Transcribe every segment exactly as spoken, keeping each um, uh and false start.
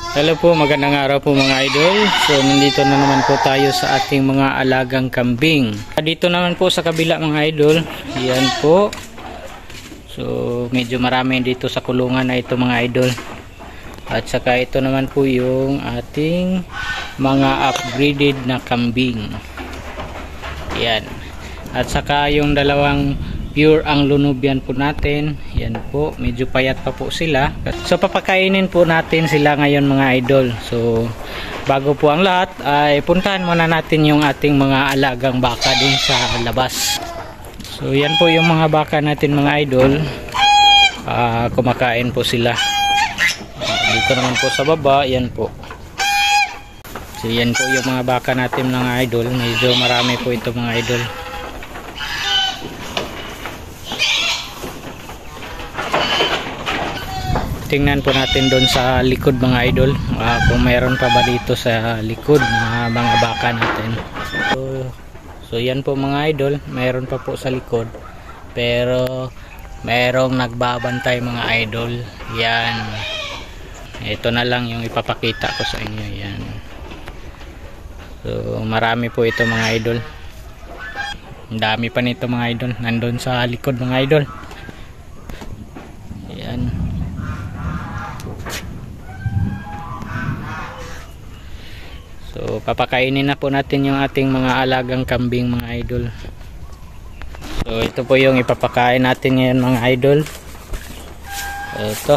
Hello po, magandang araw po mga idol. So nandito na naman po tayo sa ating mga alagang kambing. Dito naman po sa kabila mga idol, yan po. So medyo marami dito sa kulungan na ito mga idol. At saka ito naman po yung ating mga upgraded na kambing. Yan. At saka yung dalawang pure ang lunubian po natin. Yan po, medyo payat pa po sila. So papakainin po natin sila ngayon mga idol. So bago po ang lahat ay puntahan muna natin yung ating mga alagang baka dun sa labas. So yan po yung mga baka natin mga idol. uh, Kumakain po sila. uh, Dito naman po sa baba, yan po. So yan po yung mga baka natin mga idol. Medyo marami po ito mga idol. Tingnan po natin doon sa likod mga idol, uh, kung mayroon pa ba dito sa likod mga mga baka natin. So, so yan po mga idol, mayroon pa po sa likod, pero mayroong nagbabantay mga idol. Yan, ito na lang yung ipapakita ko sa inyo. Yan, so marami po ito mga idol. Ang dami pa nito mga idol, nandun sa likod mga idol. Yan. So papakainin na po natin yung ating mga alagang kambing mga idol. So ito po yung ipapakain natin ngayon mga idol. Ito.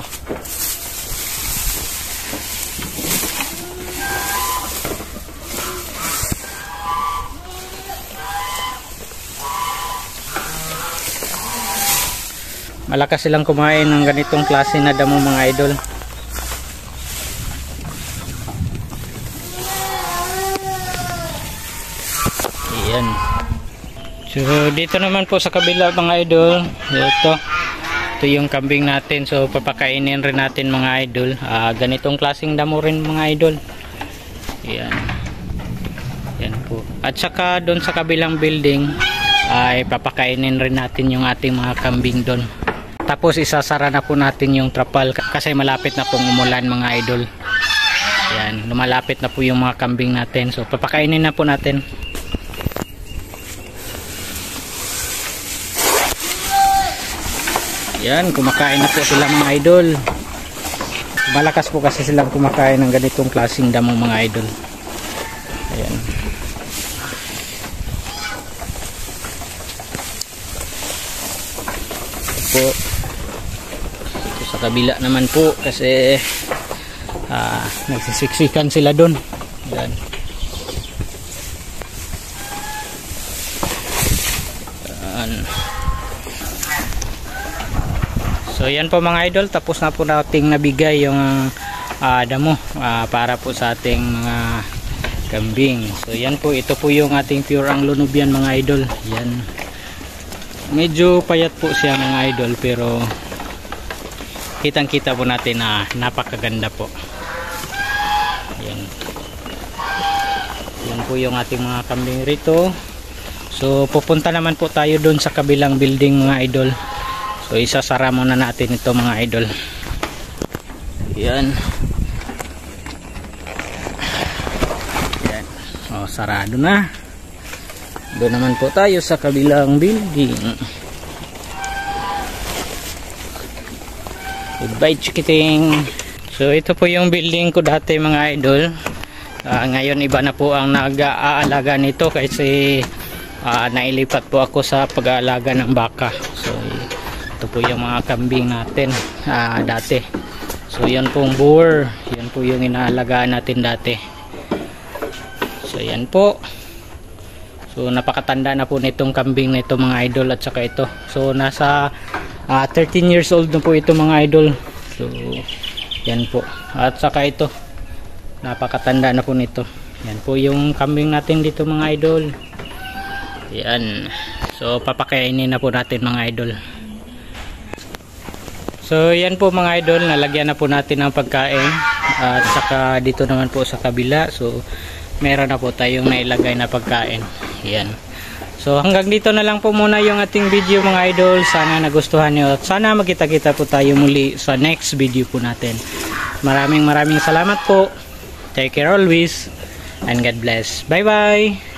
Malakas silang kumain ng ganitong klase na damo mga idol. Ayan. So dito naman po sa kabila mga idol, ito ito yung kambing natin. So papakainin rin natin mga idol. uh, ganitong klaseng damo rin mga idol. Ayan. Ayan po. At saka doon sa kabilang building ay papakainin rin natin yung ating mga kambing doon. Tapos isasara na po natin yung trapal kasi malapit na pong umulan mga idol. Ayan, lumalapit na po yung mga kambing natin. So papakainin na po natin. Yan, kumakain na po sila mga idol. Malakas po kasi silang kumakain ng ganitong klaseng damo mga idol. Ayan. Ito po. Ito sa kabila naman po kasi uh, nagsisiksikan sila doon. Ayan. Ayan. So yan po mga idol, tapos na po nating nabigay yung uh, damo uh, para po sa ating mga kambing. So yan po, ito po yung ating pure ang lunubian mga idol. Yan. Medyo payat po siya mga idol, pero kitang kita po natin na napakaganda po. Yan. Yan po yung ating mga kambing rito. So pupunta naman po tayo doon sa kabilang building mga idol. So isasara muna natin ito mga idol. Yan. Yan. O, sarado na. Doon naman po tayo sa kabilang building. Goodbye chikiting. So ito po yung building ko dati mga idol. uh, Ngayon iba na po ang nag-aalaga nito kasi uh, nailipat po ako sa pag-aalaga ng baka. So ito po yung mga kambing natin uh, dati. So yan pong boar, yan po yung inaalagaan natin dati. So yan po. So napakatanda na po nitong kambing na ito mga idol at saka ito. So nasa uh, thirteen years old na po ito mga idol. So yan po. At saka ito, napakatanda na po nito. Yan po yung kambing natin dito mga idol. Yan. So papakainin na po natin mga idol. So yan po mga idol, nalagyan na po natin ng pagkain. At saka dito naman po sa kabila, so meron na po tayong nailagay na pagkain. Yan. So hanggang dito na lang po muna yung ating video mga idol. Sana nagustuhan nyo at sana magkita-kita po tayo muli sa next video po natin. maraming maraming salamat po. Take care always and God bless. Bye bye.